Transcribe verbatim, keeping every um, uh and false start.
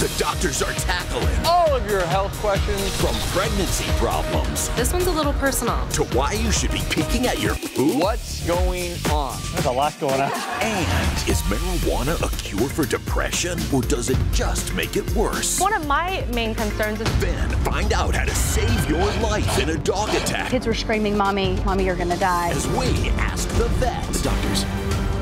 the doctors are tackling all of your health questions, from pregnancy problems. This one's a little personal. To why you should be peeking at your poop. What's going on? There's a lot going on. And is marijuana a cure for depression, or does it just make it worse? One of my main concerns is... Then find out how to save your life in a dog attack. Kids were screaming, Mommy, Mommy, you're gonna die. As we ask the vet. The doctors,